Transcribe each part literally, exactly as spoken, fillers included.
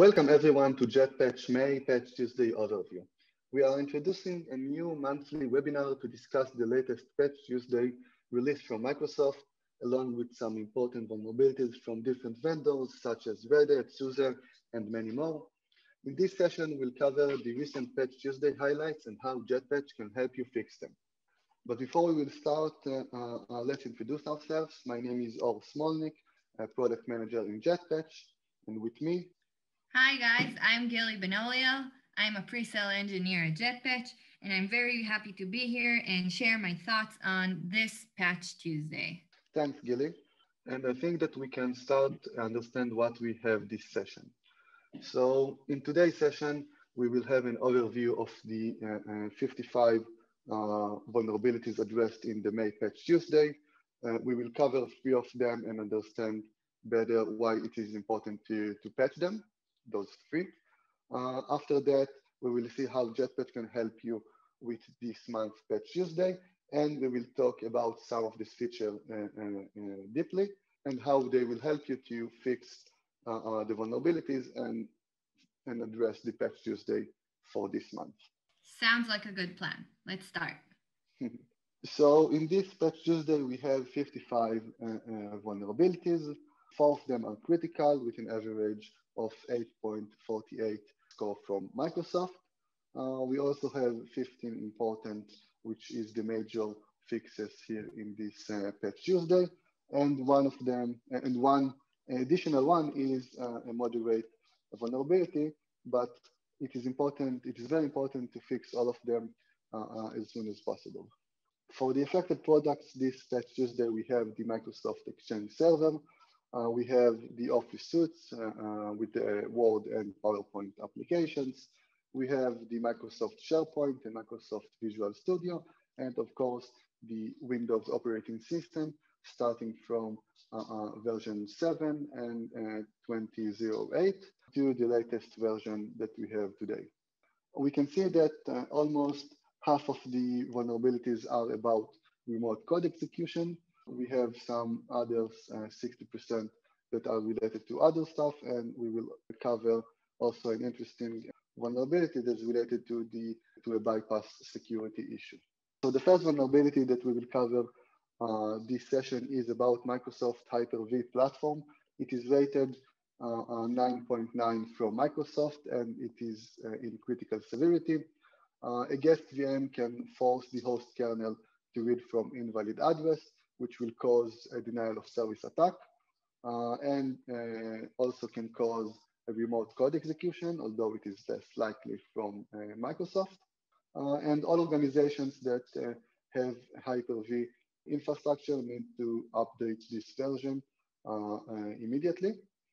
Welcome everyone to JetPatch May Patch Tuesday overview. We are introducing a new monthly webinar to discuss the latest Patch Tuesday release from Microsoft, along with some important vulnerabilities from different vendors such as Red Hat, SUSE, and many more. In this session, we'll cover the recent Patch Tuesday highlights and how JetPatch can help you fix them. But before we will start, uh, uh, let's introduce ourselves. My name is Or Smolnik, a product manager in JetPatch, and with me, hi guys, I'm Gilly Benolio. I'm a pre-sale engineer at JetPatch, and I'm very happy to be here and share my thoughts on this Patch Tuesday. Thanks, Gilly. And I think that we can start to understand what we have this session. So in today's session, we will have an overview of the uh, uh, fifty-five uh, vulnerabilities addressed in the May Patch Tuesday. Uh, we will cover three of them and understand better why it is important to, to patch them, those three. Uh, after that, we will see how JetPatch can help you with this month's Patch Tuesday, and we will talk about some of these features uh, uh, uh, deeply and how they will help you to fix uh, uh, the vulnerabilities and, and address the Patch Tuesday for this month. Sounds like a good plan. Let's start. So in this Patch Tuesday, we have fifty-five uh, uh, vulnerabilities. Four of them are critical with an average of eight point four eight score from Microsoft. Uh, we also have fifteen important, which is the major fixes here in this uh, Patch Tuesday. And one of them, and one additional one is uh, a moderate vulnerability, but it is important, it is very important to fix all of them uh, uh, as soon as possible. For the affected products, this Patch Tuesday, we have the Microsoft Exchange Server. Uh, we have the Office suites uh, uh, with the Word and PowerPoint applications. We have the Microsoft SharePoint and Microsoft Visual Studio, and of course, the Windows operating system, starting from uh, uh, version seven and uh, twenty oh eight to the latest version that we have today. We can see that uh, almost half of the vulnerabilities are about remote code execution. We have some others, uh, sixty percent that are related to other stuff, and we will cover also an interesting vulnerability that's related to the to a bypass security issue. So the first vulnerability that we will cover uh, this session is about Microsoft Hyper-V platform. It is rated uh, uh, nine point nine from Microsoft, and it is uh, in critical severity. Uh, a guest V M can force the host kernel to read from invalid address, which will cause a denial of service attack, uh, and uh, also can cause a remote code execution, although it is less likely from uh, Microsoft. Uh, and all organizations that uh, have Hyper-V infrastructure need to update this version uh, uh, immediately.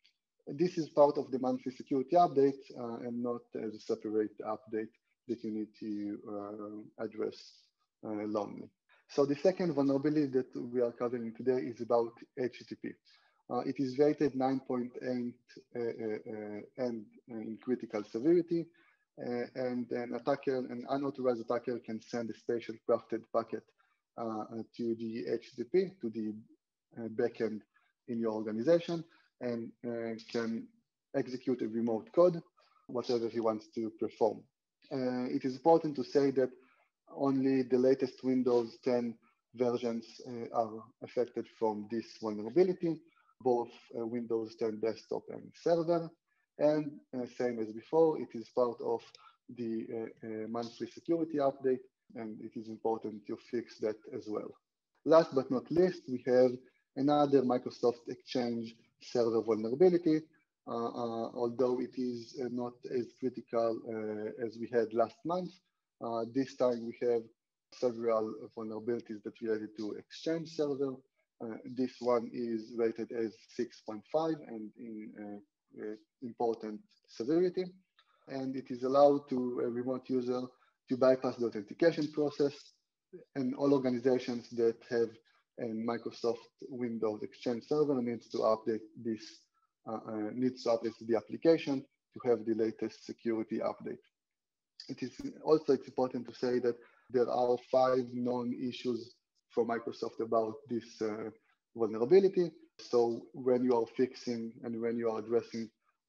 This is part of the monthly security update uh, and not as a separate update that you need to uh, address uh, lonely. So the second vulnerability that we are covering today is about H T T P. Uh, it is rated nine point eight uh, uh, and uh, in critical severity, uh, and an attacker, an unauthorized attacker, can send a special crafted packet uh, to the H T T P, to the uh, backend in your organization, and uh, can execute a remote code, whatever he wants to perform. Uh, it is important to say that only the latest Windows ten versions uh, are affected from this vulnerability, both uh, Windows ten desktop and server. And uh, same as before, it is part of the uh, uh, monthly security update, and it is important to fix that as well. Last but not least, we have another Microsoft Exchange Server vulnerability. Uh, uh, although it is uh, not as critical uh, as we had last month, uh, this time we have several vulnerabilities that related to Exchange Server. Uh, this one is rated as six point five and in uh, uh, important severity. And it is allowed to a remote user to bypass the authentication process, and all organizations that have a Microsoft Windows Exchange Server needs to update this Uh, uh, needs to update the application to have the latest security update. It is also it's important to say that there are five known issues for Microsoft about this uh, vulnerability. So when you are fixing and when you are addressing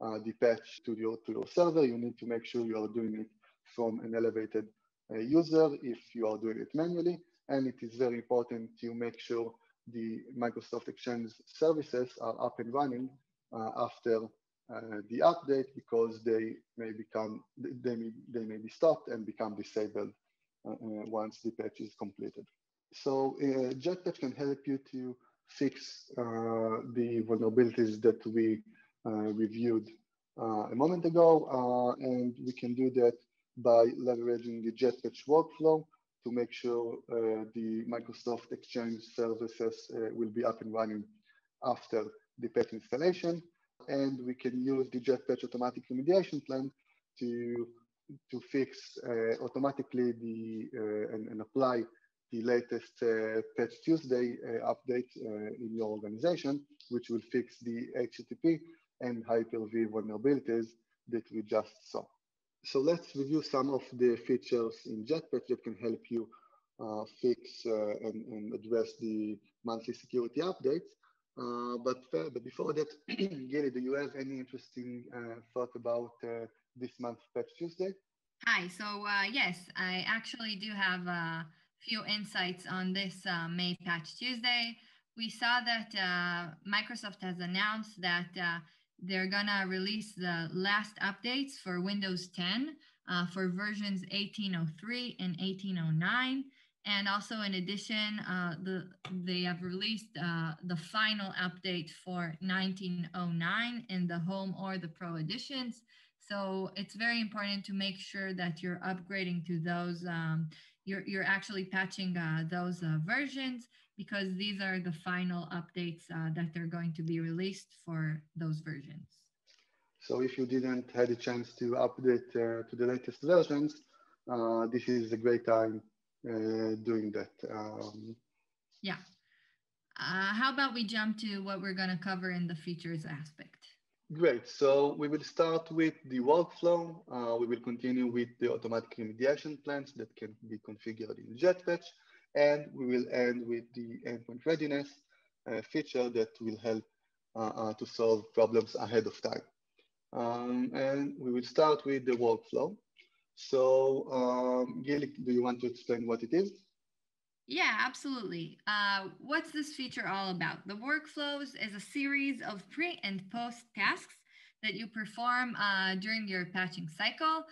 uh, the patch to your, to your server, you need to make sure you are doing it from an elevated uh, user if you are doing it manually. And it is very important to make sure the Microsoft Exchange services are up and running uh, after uh, the update, because they may become they may, they may be stopped and become disabled uh, uh, once the patch is completed. So uh, JetPatch can help you to fix uh, the vulnerabilities that we uh, reviewed uh, a moment ago, uh, and we can do that by leveraging the JetPatch workflow to make sure uh, the Microsoft Exchange services uh, will be up and running after the patch installation. And we can use the JetPatch automatic remediation plan to, to fix uh, automatically the uh, and, and apply the latest uh, Patch Tuesday uh, update uh, in your organization, which will fix the H T T P and Hyper-V vulnerabilities that we just saw. So let's review some of the features in JetPatch that can help you uh, fix uh, and, and address the monthly security updates. Uh, but, uh, but before that, Gili, do you have any interesting uh, thought about uh, this month's Patch Tuesday? Hi. So uh, yes, I actually do have a few insights on this uh, May Patch Tuesday. We saw that uh, Microsoft has announced that uh, they're gonna release the last updates for Windows ten uh, for versions eighteen oh three and eighteen oh nine. And also, in addition, uh, the they have released uh, the final update for nineteen oh nine in the Home or the Pro editions. So it's very important to make sure that you're upgrading to those. Um, you're you're actually patching uh, those uh, versions, because these are the final updates uh, that they're going to be released for those versions. So if you didn't had a chance to update uh, to the latest versions, uh, this is a great time uh, doing that. Um, yeah. Uh, how about we jump to what we're going to cover in the features aspect? Great. So we will start with the workflow. Uh, we will continue with the automatic remediation plans that can be configured in JetPatch. And we will end with the endpoint readiness uh, feature that will help uh, uh, to solve problems ahead of time. Um, and we will start with the workflow. So, um, Gil, do you want to explain what it is? Yeah, absolutely. Uh, what's this feature all about? The workflows is a series of pre and post tasks that you perform uh, during your patching cycle,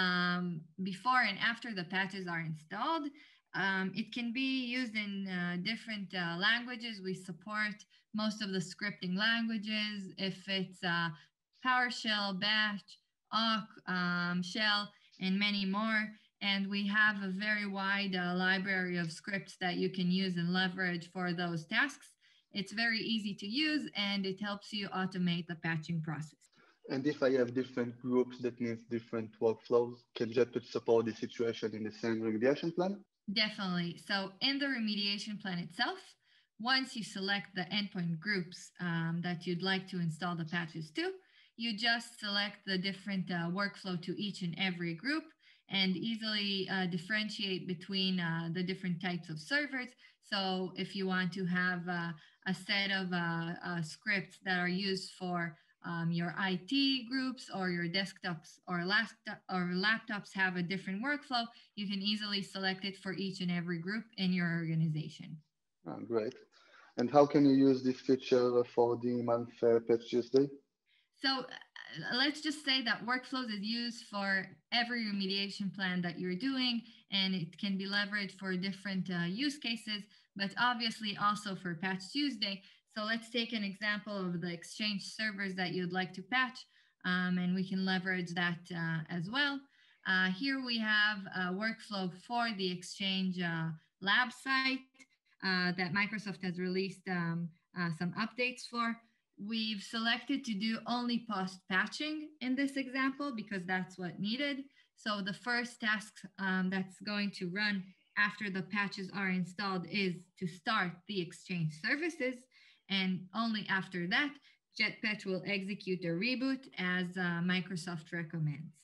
um, before and after the patches are installed. Um, it can be used in uh, different uh, languages. We support most of the scripting languages. If it's uh, PowerShell, Bash, Awk, um, Shell, and many more. And we have a very wide uh, library of scripts that you can use and leverage for those tasks. It's very easy to use, and it helps you automate the patching process. And if I have different groups that needs different workflows, can JetPatch support the situation in the same remediation plan? Definitely. So in the remediation plan itself, once you select the endpoint groups um, that you'd like to install the patches to, you just select the different uh, workflow to each and every group, and easily uh, differentiate between uh, the different types of servers. So if you want to have uh, a set of uh, uh, scripts that are used for um, your I T groups, or your desktops or laptop or laptops have a different workflow, you can easily select it for each and every group in your organization. Oh, great. And how can you use this feature for the month uh, Patch Tuesday? So uh, let's just say that workflows is used for every remediation plan that you're doing, and it can be leveraged for different uh, use cases, but obviously also for Patch Tuesday. So let's take an example of the Exchange servers that you'd like to patch, um, and we can leverage that uh, as well. Uh, here we have a workflow for the Exchange uh, lab site uh, that Microsoft has released um, uh, some updates for. We've selected to do only post patching in this example because that's what needed. So the first task um, that's going to run after the patches are installed is to start the Exchange services. And only after that, JetPatch will execute a reboot as uh, Microsoft recommends.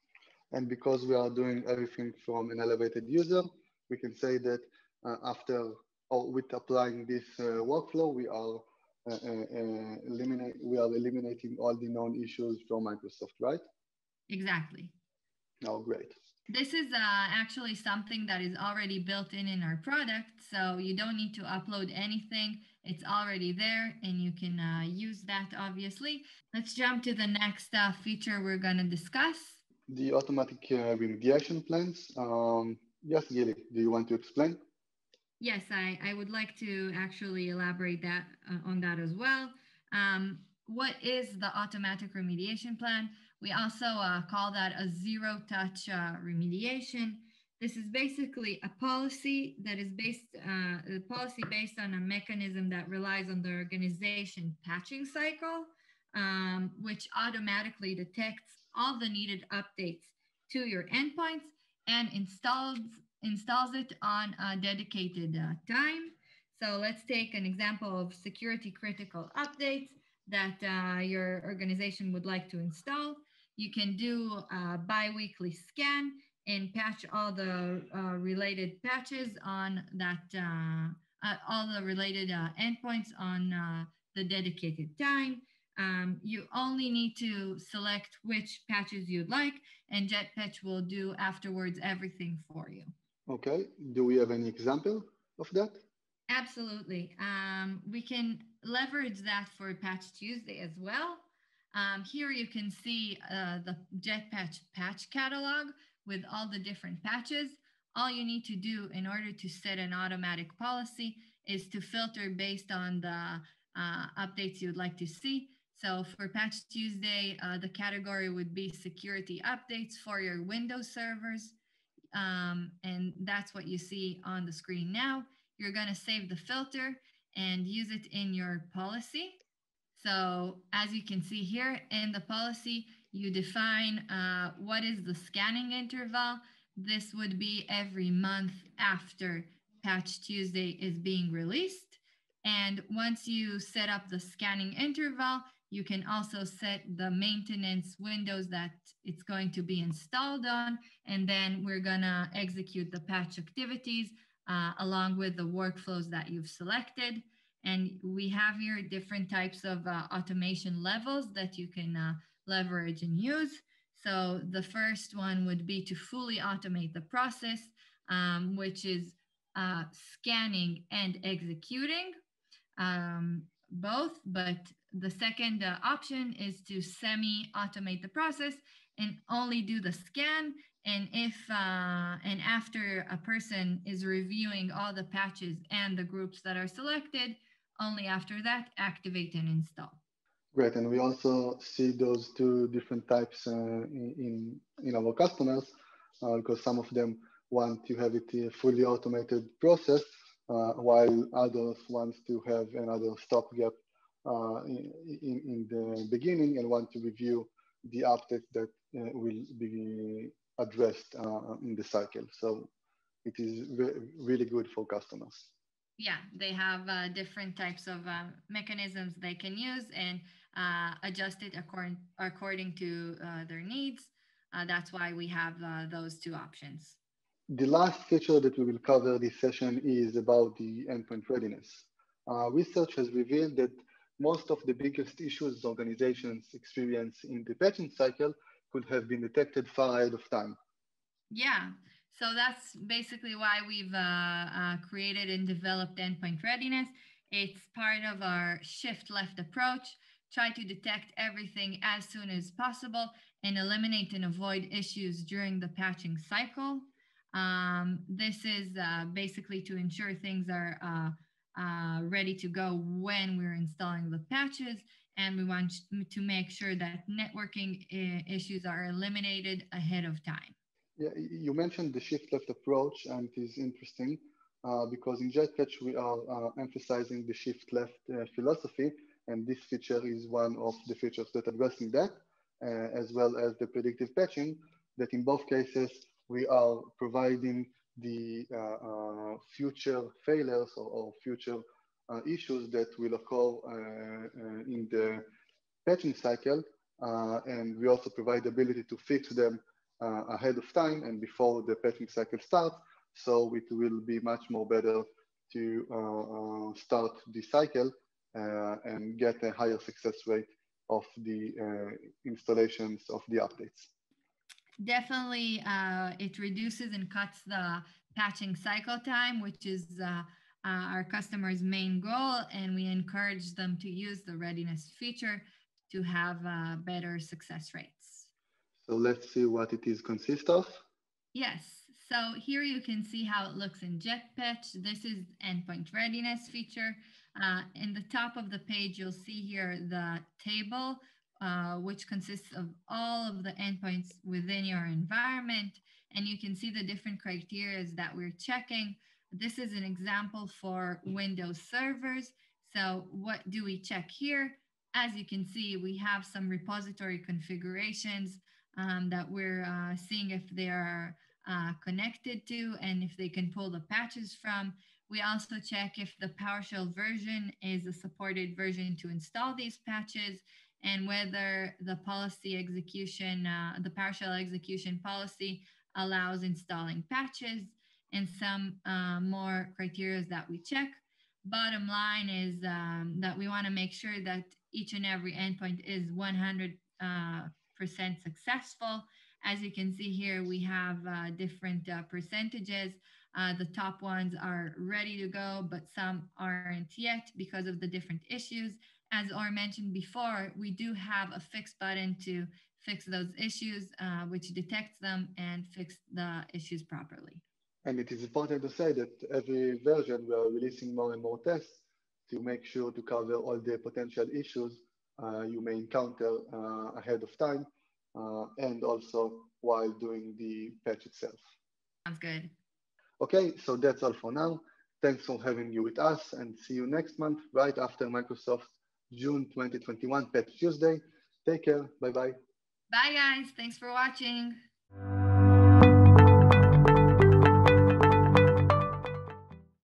And because we are doing everything from an elevated user, we can say that uh, after or with applying this uh, workflow, we are uh, uh, eliminate, we are eliminating all the known issues from Microsoft, right? Exactly. Oh, great. This is uh, actually something that is already built in in our product, so you don't need to upload anything. It's already there, and you can uh, use that, obviously. Let's jump to the next uh, feature we're going to discuss. The automatic uh, remediation plans. Um, yes, Gili, do you want to explain? Yes, I, I would like to actually elaborate that uh, on that as well. Um, what is the automatic remediation plan? We also uh, call that a zero touch uh, remediation. This is basically a policy that is based uh, a policy based on a mechanism that relies on the organization patching cycle, um, which automatically detects all the needed updates to your endpoints and installs installs it on a dedicated uh, time. So let's take an example of security critical updates that uh, your organization would like to install. You can do a bi-weekly scan and patch all the uh, related patches on that, uh, uh, all the related uh, endpoints on uh, the dedicated time. Um, you only need to select which patches you'd like, and JetPatch will do afterwards everything for you. Okay. Do we have any example of that? Absolutely. Um, we can leverage that for Patch Tuesday as well. Um, here you can see uh, the JetPatch patch catalog with all the different patches. All you need to do in order to set an automatic policy is to filter based on the uh, updates you'd like to see. So for Patch Tuesday, uh, the category would be security updates for your Windows servers. Um, and that's what you see on the screen now. You're going to save the filter and use it in your policy. So as you can see here in the policy, you define uh, what is the scanning interval. This would be every month after Patch Tuesday is being released. And once you set up the scanning interval, you can also set the maintenance windows that it's going to be installed on. And then we're going to execute the patch activities uh, along with the workflows that you've selected. And we have here different types of uh, automation levels that you can uh, leverage and use. So the first one would be to fully automate the process, um, which is uh, scanning and executing um, both. But the second uh, option is to semi-automate the process and only do the scan. And if uh, and after a person is reviewing all the patches and the groups that are selected, only after that, activate and install. Great. And we also see those two different types uh, in, in, in our customers uh, because some of them want to have it a fully automated process, uh, while others want to have another stopgap uh, in, in, in the beginning and want to review the updates that uh, will be addressed uh, in the cycle. So it is re really good for customers. Yeah, they have uh, different types of uh, mechanisms they can use and uh, adjust it according, according to uh, their needs. Uh, that's why we have uh, those two options. The last feature that we will cover this session is about the endpoint readiness. Uh, research has revealed that most of the biggest issues organizations experience in the patching cycle could have been detected far ahead of time. Yeah, so that's basically why we've uh, uh, created and developed endpoint readiness. It's part of our shift left approach. Try to detect everything as soon as possible and eliminate and avoid issues during the patching cycle. Um, this is uh, basically to ensure things are uh, uh, ready to go when we're installing the patches. And we want to make sure that networking uh, issues are eliminated ahead of time. Yeah, you mentioned the shift left approach, and it is interesting uh, because in JetPatch we are uh, emphasizing the shift left uh, philosophy, and this feature is one of the features that addressing that, uh, as well as the predictive patching. That in both cases we are providing the uh, uh, future failures or, or future uh, issues that will occur uh, uh, in the patching cycle, uh, and we also provide the ability to fix them uh, ahead of time and before the patching cycle starts, so it will be much more better to uh, uh, start the cycle uh, and get a higher success rate of the uh, installations of the updates. Definitely, uh, it reduces and cuts the patching cycle time, which is uh, uh, our customers' main goal, and we encourage them to use the readiness feature to have uh, better success rates. So let's see what it is consist of. Yes, so here you can see how it looks in JetPatch. This is endpoint readiness feature. Uh, in the top of the page, you'll see here the table, uh, which consists of all of the endpoints within your environment. And you can see the different criteria that we're checking. This is an example for Windows servers. So what do we check here? As you can see, we have some repository configurations um, that we're uh, seeing if they are uh, connected to and if they can pull the patches from. We also check if the PowerShell version is a supported version to install these patches and whether the policy execution, uh, the PowerShell execution policy allows installing patches and some uh, more criteria that we check. Bottom line is um, that we want to make sure that each and every endpoint is one hundred percent successful. As you can see here, we have uh, different uh, percentages. Uh, the top ones are ready to go, but some aren't yet because of the different issues. As Or mentioned before, we do have a fix button to fix those issues, uh, which detects them and fix the issues properly. And it is important to say that every version we are releasing more and more tests to make sure to cover all the potential issues uh, you may encounter uh, ahead of time uh, and also while doing the patch itself. Sounds good. Okay, so that's all for now. Thanks for having you with us and see you next month right after Microsoft June twenty twenty-one Patch Tuesday. Take care. Bye bye. Bye, guys. Thanks for watching.